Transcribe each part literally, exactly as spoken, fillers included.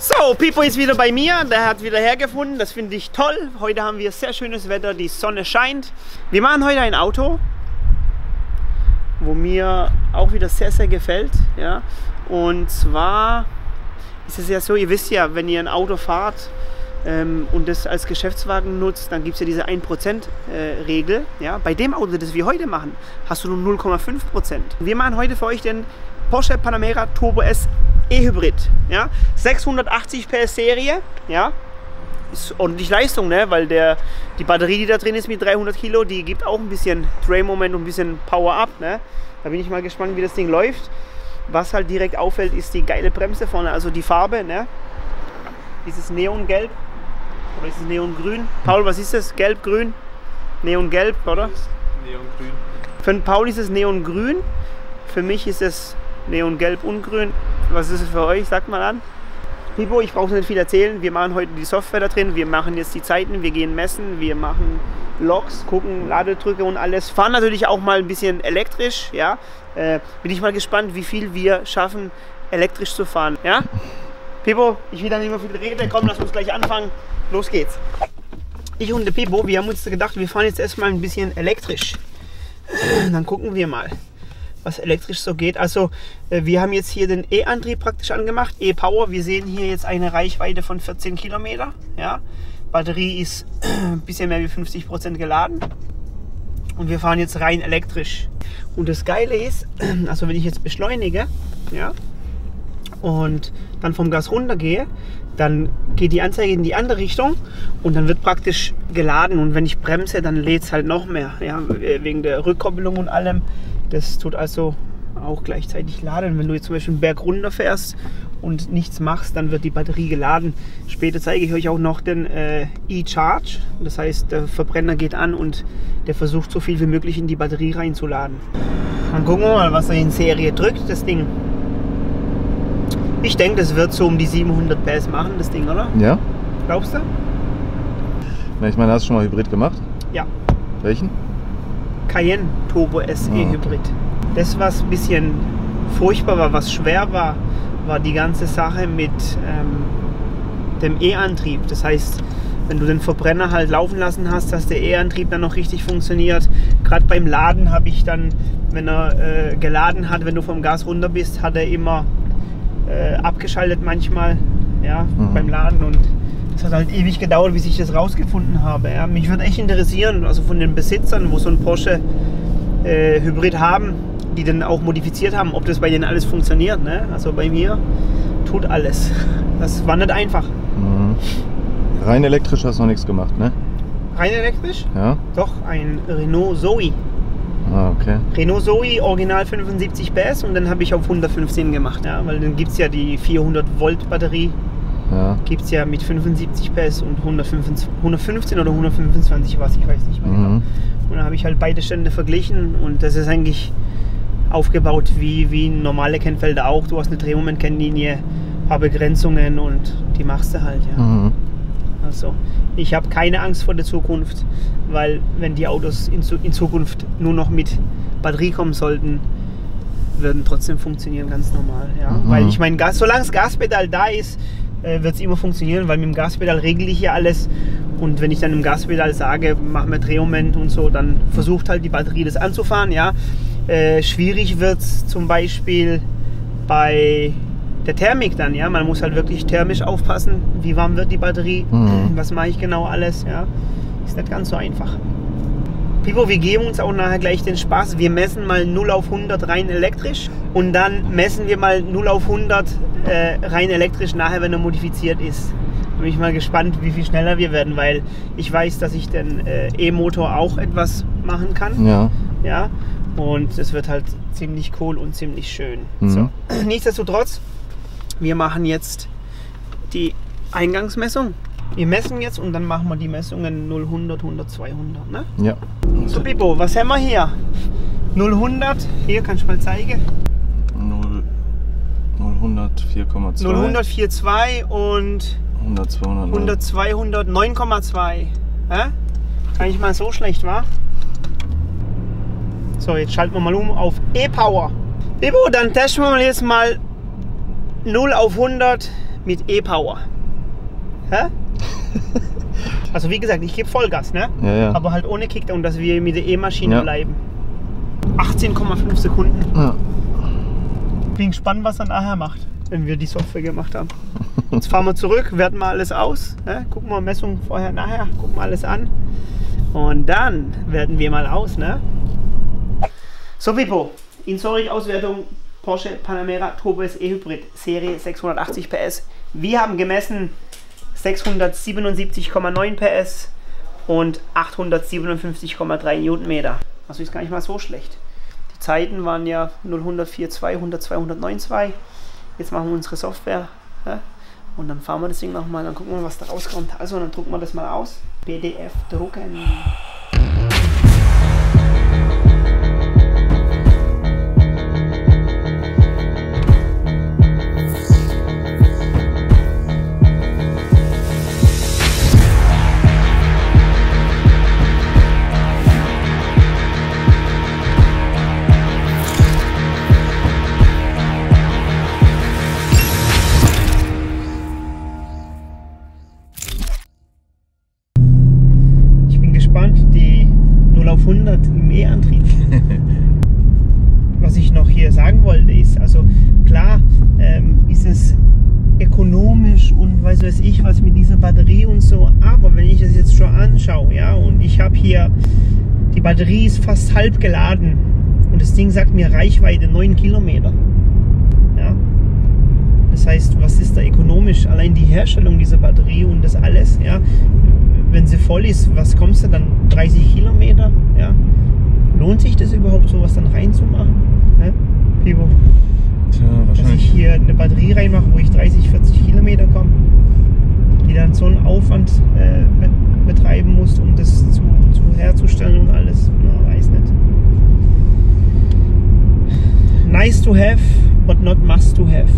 So, Pipo ist wieder bei mir, der hat wieder hergefunden, das finde ich toll. Heute haben wir sehr schönes Wetter, die Sonne scheint. Wir machen heute ein Auto, wo mir auch wieder sehr, sehr gefällt. Ja? Und zwar ist es ja so, ihr wisst ja, wenn ihr ein Auto fahrt ähm, und das als Geschäftswagen nutzt, dann gibt es ja diese ein Prozent äh, Regel. Ja? Bei dem Auto, das wir heute machen, hast du nur null Komma fünf Prozent. Wir machen heute für euch den Porsche Panamera Turbo S E-Hybrid, ja, sechshundertachtzig P S Serie, ja, ist ordentlich Leistung, ne, weil der, die Batterie, die da drin ist mit dreihundert Kilo, die gibt auch ein bisschen Drehmoment und ein bisschen Power up, ne, da bin ich mal gespannt, wie das Ding läuft. Was halt direkt auffällt, ist die geile Bremse vorne, also die Farbe, ne, dieses Neongelb, oder ist es Neongrün? Paul, was ist das? Gelb, Grün? Neongelb, oder? Neongrün. Für den Paul ist es Neongrün, für mich ist es Neongelb und Grün. Was ist es für euch? Sagt mal an. Pipo, ich brauche nicht viel erzählen. Wir machen heute die Software da drin. Wir machen jetzt die Zeiten. Wir gehen messen. Wir machen Logs, gucken Ladedrücke und alles. Fahren natürlich auch mal ein bisschen elektrisch. Ja? Äh, bin ich mal gespannt, wie viel wir schaffen, elektrisch zu fahren. Ja? Pipo, ich will da nicht mehr viel reden. Komm, lass uns gleich anfangen. Los geht's. Ich und der Pipo, wir haben uns gedacht, wir fahren jetzt erstmal ein bisschen elektrisch. Dann gucken wir mal, was elektrisch so geht. Also wir haben jetzt hier den E-Antrieb praktisch angemacht, E-Power. Wir sehen hier jetzt eine Reichweite von vierzehn Kilometer. Ja. Batterie ist ein bisschen mehr wie fünfzig Prozent geladen. Und wir fahren jetzt rein elektrisch. Und das Geile ist, also wenn ich jetzt beschleunige, ja, und dann vom Gas runter gehe, dann geht die Anzeige in die andere Richtung und dann wird praktisch geladen. Und wenn ich bremse, dann lädt es halt noch mehr, ja, wegen der Rückkopplung und allem. Das tut also auch gleichzeitig laden. Wenn du jetzt zum Beispiel einen Berg runter fährst und nichts machst, dann wird die Batterie geladen. Später zeige ich euch auch noch den äh, E-Charge. Das heißt, der Verbrenner geht an und der versucht so viel wie möglich in die Batterie reinzuladen. Dann gucken wir mal, was er in Serie drückt, das Ding. Ich denke, das wird so um die siebenhundert P S machen, das Ding, oder? Ja. Glaubst du? Na, ich meine, hast du schon mal Hybrid gemacht? Ja. Welchen? Cayenne Turbo S Ah, E-Hybrid. okay. Das, was ein bisschen furchtbar war, was schwer war, war die ganze Sache mit ähm, dem E-Antrieb. Das heißt, wenn du den Verbrenner halt laufen lassen hast, dass der E-Antrieb dann noch richtig funktioniert. Gerade beim Laden habe ich dann, wenn er äh, geladen hat, wenn du vom Gas runter bist, hat er immer äh, abgeschaltet manchmal, ja, mhm. beim Laden. Und es hat halt ewig gedauert, bis ich das rausgefunden habe. Ja. Mich würde echt interessieren, also von den Besitzern, wo so ein Porsche äh, Hybrid haben, die dann auch modifiziert haben, ob das bei denen alles funktioniert. Ne? Also bei mir tut alles. Das war nicht einfach. Mhm. Rein elektrisch hast du noch nichts gemacht, ne? Rein elektrisch? Ja. Doch, ein Renault Zoe. Ah, okay. Renault Zoe, original fünfundsiebzig P S und dann habe ich auf hundertfünfzehn gemacht, ja, weil dann gibt es ja die vierhundert Volt Batterie. Ja. Gibt es ja mit fünfundsiebzig P S und hundertfünfzehn oder hundertfünfundzwanzig was, ich weiß nicht mehr genau. Mhm. Und dann habe ich halt beide Stände verglichen und das ist eigentlich aufgebaut wie, wie normale Kennfelder auch. Du hast eine Drehmomentkennlinie, ein paar Begrenzungen und die machst du halt, ja. Mhm. Also, ich habe keine Angst vor der Zukunft, weil wenn die Autos in, in Zukunft nur noch mit Batterie kommen sollten, würden trotzdem funktionieren, ganz normal. Ja? Mhm. Weil ich meine, Gas, solange das Gaspedal da ist, äh, wird es immer funktionieren, weil mit dem Gaspedal regle ich ja alles. Und wenn ich dann im Gaspedal sage, mach mir Drehmoment und so, dann versucht halt die Batterie das anzufahren. Ja? Äh, schwierig wird es zum Beispiel bei der Thermik dann, ja, man muss halt wirklich thermisch aufpassen, wie warm wird die Batterie, mhm. was mache ich genau alles, ja, ist nicht ganz so einfach. Pipo, wir geben uns auch nachher gleich den Spaß, wir messen mal null auf hundert rein elektrisch und dann messen wir mal null auf hundert äh, rein elektrisch nachher, wenn er modifiziert ist. Da bin ich mal gespannt, wie viel schneller wir werden, weil ich weiß, dass ich den äh, E-Motor auch etwas machen kann, ja, ja, und es wird halt ziemlich cool und ziemlich schön. Mhm. So. Nichtsdestotrotz, wir machen jetzt die Eingangsmessung. Wir messen jetzt und dann machen wir die Messungen null, hundert, hundert, zweihundert. Ne? Ja. So, Pipo, was haben wir hier? null, hundert, hier kannst du mal zeigen. null, hundert, vier Komma zwei. null, hundert, vier Komma zwei und hundert, zweihundert, hundert, zweihundert, neun Komma zwei. Ja? Gar nicht mal so schlecht, wa? So, jetzt schalten wir mal um auf E-Power. Pipo, dann testen wir jetzt mal null auf hundert mit E-Power. Hä? Also wie gesagt, ich gebe Vollgas, ne? Ja, ja. Aber halt ohne Kickdown, dass wir mit der E-Maschine ja. bleiben. achtzehn Komma fünf Sekunden. Ja. Bin gespannt, was er nachher macht, wenn wir die Software gemacht haben. Jetzt fahren wir zurück, werten mal alles aus. Ne? Gucken wir Messung vorher, nachher, gucken wir alles an. Und dann werten wir mal aus, ne? So, Pippo, Insorik-Auswertung Porsche Panamera Turbo S E-Hybrid Serie sechshundertachtzig P S. Wir haben gemessen sechshundertsiebenundsiebzig Komma neun P S und achthundertsiebenundfünfzig Komma drei Newtonmeter. Also ist gar nicht mal so schlecht. Die Zeiten waren ja null, hundert, vier, zwei, hundert, zwei, hundertneun, zwei. Jetzt machen wir unsere Software, ja? Und dann fahren wir das Ding nochmal, dann gucken wir, was da rauskommt. Also dann drucken wir das mal aus. P D F drucken. Die null auf hundert im E-Antrieb. Was ich noch hier sagen wollte ist, also klar ähm, ist es ökonomisch und weiß weiß ich was mit dieser Batterie und so, aber wenn ich das jetzt schon anschaue, ja, und ich habe hier, die Batterie ist fast halb geladen und das Ding sagt mir Reichweite neun Kilometer. Ja. Das heißt, was ist da ökonomisch? Allein die Herstellung dieser Batterie und das alles, ja. Wenn sie voll ist, was kommst du dann? dreißig Kilometer? Ja? Lohnt sich das überhaupt, sowas dann reinzumachen? Ne? Pivo? Tja, wahrscheinlich. Dass ich hier eine Batterie reinmache, wo ich dreißig, vierzig Kilometer komme, die dann so einen Aufwand äh, betreiben muss, um das zu, zu herzustellen und alles. Na, weiß nicht. Nice to have, but not must to have.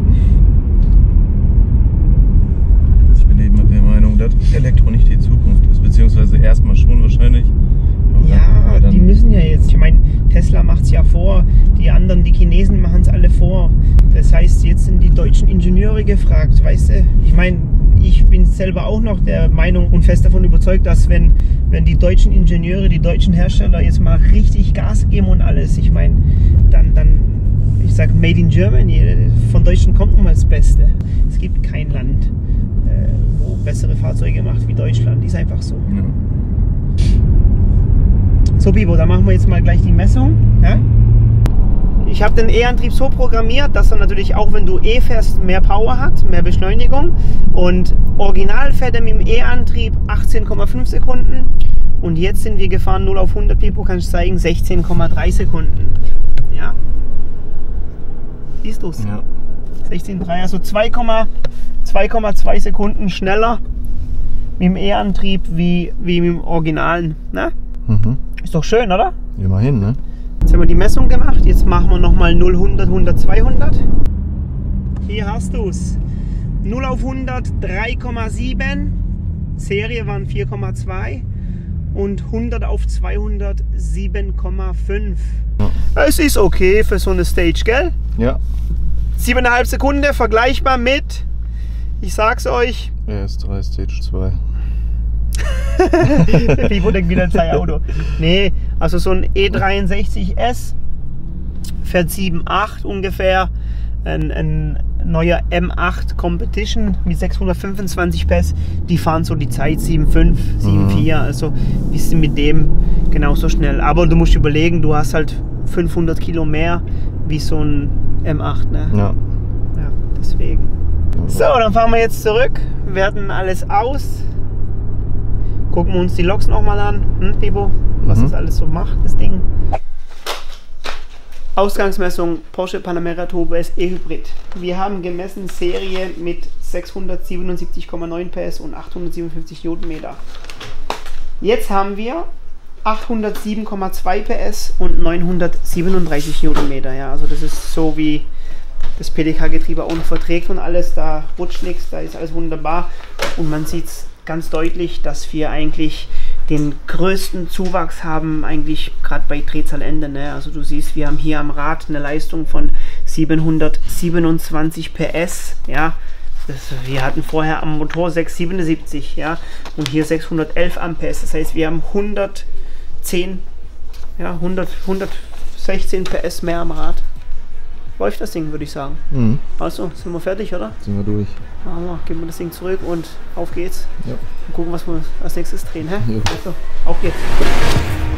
Der Meinung, dass Elektro nicht die Zukunft ist, beziehungsweise erstmal schon wahrscheinlich. Aber ja, dann die müssen ja jetzt, ich meine, Tesla macht es ja vor, die anderen, die Chinesen machen es alle vor. Das heißt, jetzt sind die deutschen Ingenieure gefragt, weißt du? Ich meine, ich bin selber auch noch der Meinung und fest davon überzeugt, dass wenn, wenn die deutschen Ingenieure, die deutschen Hersteller jetzt mal richtig Gas geben und alles, ich meine, dann, dann, ich sag Made in Germany, von Deutschland kommt nun mal das Beste. Es gibt kein Land, wo bessere Fahrzeuge macht wie Deutschland. Ist einfach so. Ja. So, Bibo, dann machen wir jetzt mal gleich die Messung. Ja? Ich habe den E-Antrieb so programmiert, dass er natürlich auch, wenn du E fährst, mehr Power hat, mehr Beschleunigung. Und original fährt er mit dem E-Antrieb achtzehn Komma fünf Sekunden. Und jetzt sind wir gefahren null auf hundert, Bibo, kann ich zeigen, sechzehn Komma drei Sekunden. Ja. Siehst du es? Ja. sechzehn Komma drei, also zwei Komma zwei Sekunden schneller mit dem E-Antrieb wie, wie mit dem Originalen. Ne? Mhm. Ist doch schön, oder? Immerhin, ne? Jetzt haben wir die Messung gemacht, jetzt machen wir nochmal null, hundert, hundert, zweihundert. Hier hast du es. null auf hundert drei Komma sieben, Serie waren vier Komma zwei und hundert auf zweihundert sieben Komma fünf. Ja. Es ist okay für so eine Stage, gell? Ja. sieben Komma fünf Sekunden, vergleichbar mit, ich sag's euch, R S drei Stage zwei. Der Pivo denkt wieder sein Auto. Nee, also so ein E dreiundsechzig S fährt sieben Komma acht ungefähr. Ein, ein neuer M acht Competition mit sechshundertfünfundzwanzig P S, die fahren so die Zeit sieben Komma fünf, sieben Komma vier, also bist du mit dem genauso schnell. Aber du musst überlegen, du hast halt fünfhundert Kilo mehr wie so ein M acht, ne? Ja. Ja, deswegen. So, dann fahren wir jetzt zurück, werten alles aus, gucken wir uns die Loks nochmal an, hm, Pipo, was mhm. das alles so macht, das Ding. Ausgangsmessung Porsche Panamera Turbo S E-Hybrid. Wir haben gemessen Serie mit sechshundertsiebenundsiebzig Komma neun P S und achthundertsiebenundfünfzig Newtonmeter. Jetzt haben wir achthundertsieben Komma zwei P S und neunhundertsiebenunddreißig Newtonmeter. Ja, also das ist so, wie das P D K-Getriebe auch verträgt und alles. Da rutscht nichts, da ist alles wunderbar. Und man sieht ganz deutlich, dass wir eigentlich den größten Zuwachs haben, eigentlich gerade bei Drehzahlende. Ne? Also du siehst, wir haben hier am Rad eine Leistung von siebenhundertsiebenundzwanzig P S. Ja? Das, wir hatten vorher am Motor sechshundertsiebenundsiebzig, ja, und hier sechshundertelf Amperes. Das heißt, wir haben hundertzehn, ja, hundert, hundertsechzehn P S mehr am Rad. Läuft das Ding, würde ich sagen. Mhm. Also, sind wir fertig, oder? Sind wir durch. Machen wir, geben wir das Ding zurück und auf geht's. Ja. Und gucken, was wir als nächstes drehen, hä? Ja. Also, auf geht's.